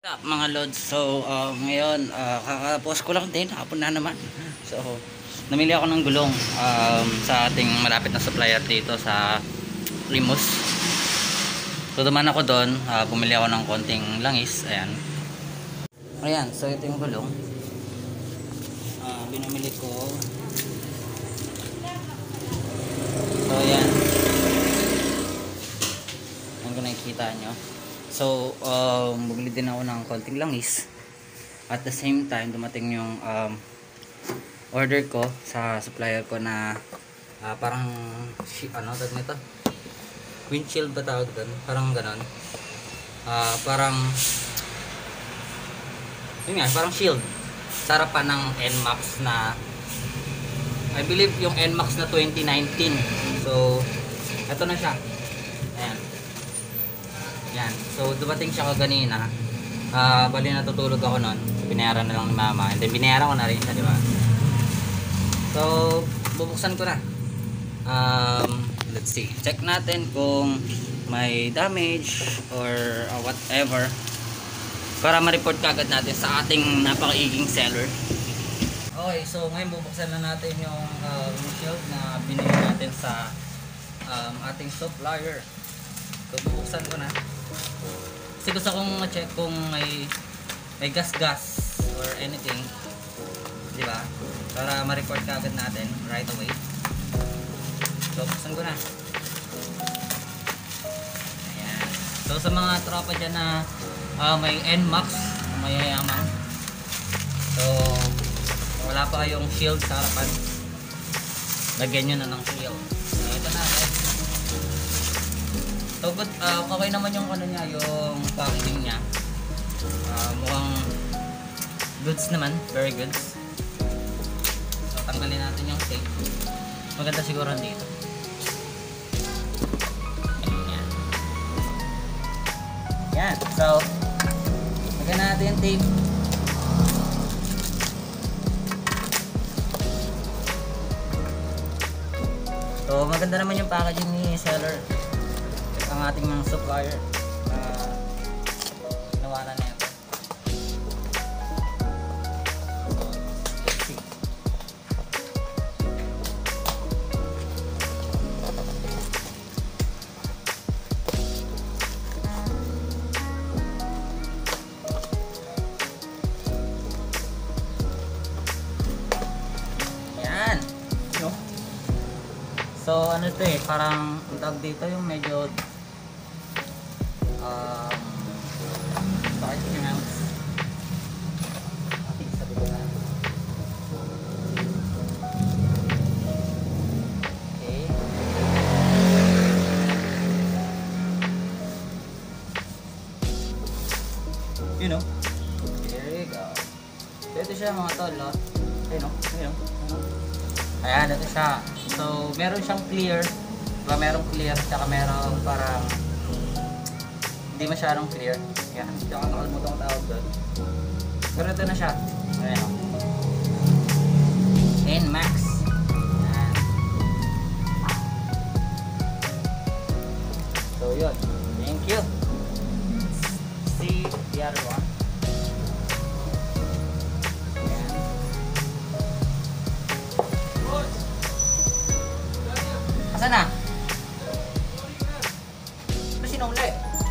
What's up mga lods? So ngayon kakapost ko lang din, hapon na naman. So namili ako ng gulong sa ating malapit na supplier dito sa Limos. So duman ako doon, bumili ako ng konting langis. Ayan, so ito yung gulong. Binumili ko. So ayan. Ayan kung nakikita nyo. So, bumili din ako ng konting langis. At the same time, dumating yung order ko sa supplier ko na parang, tawag nito? Windshield ba tawag doon? Parang ganon. Parang, yun nga, parang shield. Sa harapan ng NMAX na, I believe yung NMAX na 2019. So, ito na siya. Ayan. Yan. So, dumating siya kaganina. Bali natutulog ako nun. So, binayaran na lang ni mama. And then, binayaran ko na rin siya, di ba? So, bubuksan ko na. Let's see. Check natin kung may damage or whatever. Para ma-report kagad natin sa ating napakaiging seller. Okay, so ngayon bubuksan na natin yung windshield na binili natin sa ating supplier. So, bubuksan ko na. Kasi gusto kong ma-check kung may gas or anything, di ba? Para ma-report ka agad natin right away. So, buksan ko na. Ayan. So, sa mga tropa dyan na may NMAX, mayayaman. So, wala pa kayong shield sa harapan, lagyan nyo na ng shield. So, ito na guys. So, but, okay naman yung ano niya, yung packaging niya. Mukhang goods naman, very goods. So, tanggalin natin yung tape. Maganda siguro dito. Ayan. Yan. So, lagyan natin yung tape. So, maganda naman yung packaging ni seller. Ang ating mga supplier ginawa na nito. Let's see. Yan. So ano ito parang ang tawag dito yung medyo bakit yung mouse? Okay, sabi ko na. Okay. You know. There you go. So, ito siya mga tol, no? Ayan, ito siya. So, meron siyang clear. Diba, merong clear, tsaka merong parang hindi masyadong clear. Yan, tsaka nakalimutan ko tawag doon. Pero ito na siya. Ayan. NMAX. Ayan. So, yun. Thank you. See the other one. Ayan. Asan na? Ano sinuli?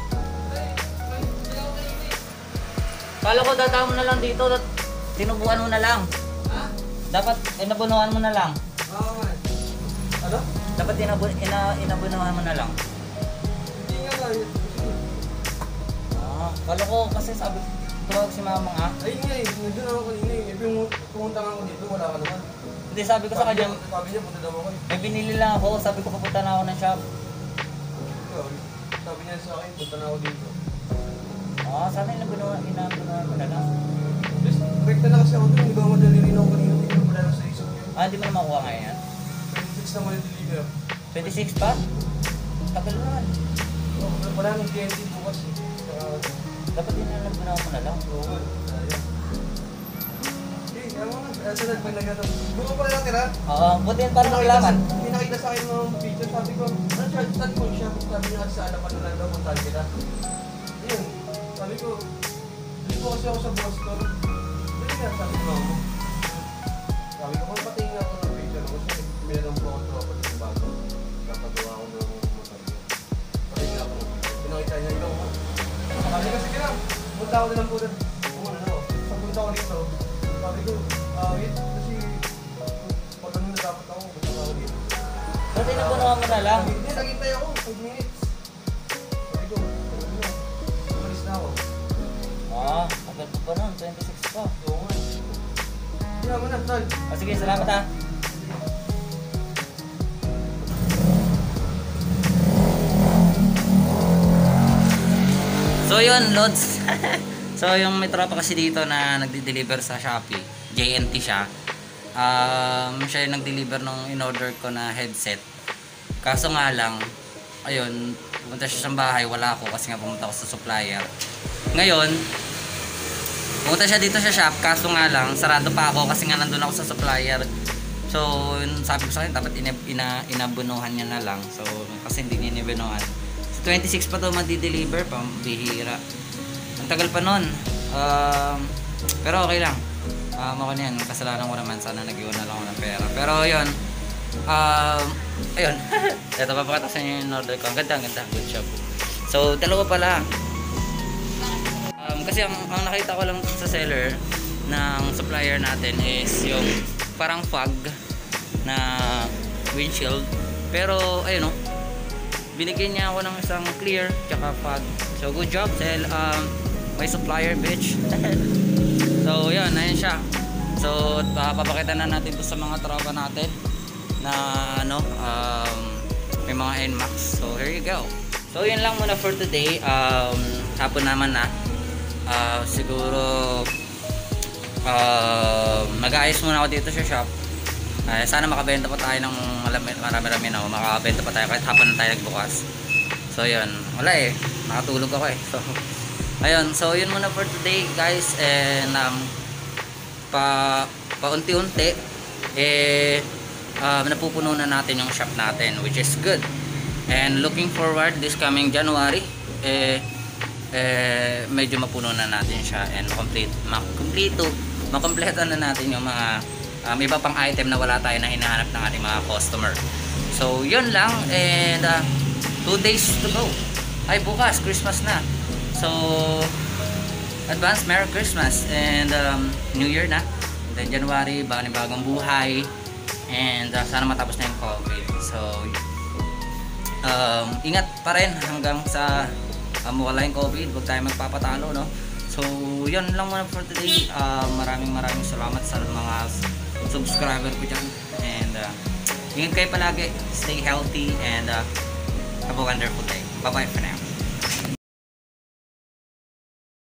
Kala ko dadaan mo na lang dito, tinubuan mo na lang. Ha? Dapat inabunuhan mo na lang. Oo man. Ano? Dapat inabunuhan mo na lang. Hindi nga lang. Kala ko kasi sabi, tuwag si mama nga. Ayun nga nandun ako kanina pumunta nga ako dito, wala ka naman. Hindi, sabi ko sa kanya, sabi niya punta daw ako. May binili lang ako, sabi ko papunta na ako ng shop. Sabi niya sa akin, punta na ako dito. Sana inabunuhan mo na lang. Just, break na kasi ako doon, hindi ba madali rin ako kanina, hindi ko pala sa isip niya. Hindi mo na makuha ngayon yan? 26 naman yung deliver. 26 pa? Tagal naman. Wala nang TNT bukas eh. Dapat inabunuhan mo na lang. Oo, sayang. Sunod pag nagkataon. Doon ko pala natira? Oo, buti yan para maglaman. Hindi nakita sa akin mga picture, sabi ko, saan ko siya? Sabi niya kasi sa alapan na lang daw, puntahan kita. Yun, sabi ko, kasi ako sa boss store. Hindi nga, sabi ko ako. Sabi ko, kung patingin ako ng picture ko, kasi meron po ako tropa sa bago. Kapagawa ko ng motor niya. Patingin ako ng picture. Pinakita niya ito. Sabi ko, sige lang. Punta ako nilang punan. Punan ako. Pagpunta ko dito, sabi ko, wait, kasi pag ano na dapat ako, punta ako dito. Ba't inabunuhan mo na lang? Hindi, naghintay ako, 5 minutes. Sabi ko, umalis na ako. Agad pa pa nun, 26 pa. Oo nga. Hindi naman na, tol. Sige, salamat ha. So yun, Lods. So yung may tropa kasi dito na nagde-deliver sa Shopee, JNT siya. Siya yung nag-deliver nung in-order ko na headset. Kaso nga lang, ayun, pumunta siya sa bahay, wala ako kasi nga pumunta ako sa supplier. Ngayon, pumunta siya dito sa shop, kaso nga lang, sarado pa ako kasi nga nandun ako sa supplier. So, sabi ko sa akin, dapat inabunuhan niya na lang. So, kasi hindi niya inabunuhan. 26 pa to madi-deliver, pambihira. Ang tagal pa nun. Pero okay lang. Ako na yan, kasalanan ko naman. Sana nag-iwan na lang ako ng pera. Pero yun. Ayun. Ito, papakita sa inyo yung order ko. Ang ganda, ang ganda. Good job. So, dalawa pala. Kasi ang nakita ko lang sa seller ng supplier natin is yung parang fog na windshield. Pero, ayun o. Binigyan niya ako ng isang clear tsaka fog. So good job Sel, my supplier bitch. So yun, ayun siya. So papakita na natin to sa mga tropa natin na ano, may mga NMAX. So here you go. So yun lang muna for today. Hapon naman na. Siguro mag-aayos muna ako dito sa shop. Sana makabenta pa tayo ng marami-rami na, makabenta pa tayo kahit hapon na tayo nagbukas. So yun, wala eh, nakatulog ako eh. So ayun, so yun muna for today guys. And paunti-unti napupuno na natin yung shop natin, which is good. And looking forward this coming January, medyo mapuno na natin siya and makompleto na natin yung mga iba pang item na wala tayo na hinahanap ng ating mga customer. So yun lang, and 2 days to go. Ay, bukas Christmas na. So advance Merry Christmas and New Year na. Then January, bagong buhay, and sana matapos na yung COVID. So ingat pa rin hanggang sa mawala yung COVID, huwag tayo magpapatalo, no? So yun lang muna for today. Maraming salamat sa mga subscriber ko dyan, and ingat kayo palagi, stay healthy, and have a wonderful day. Bye bye for now.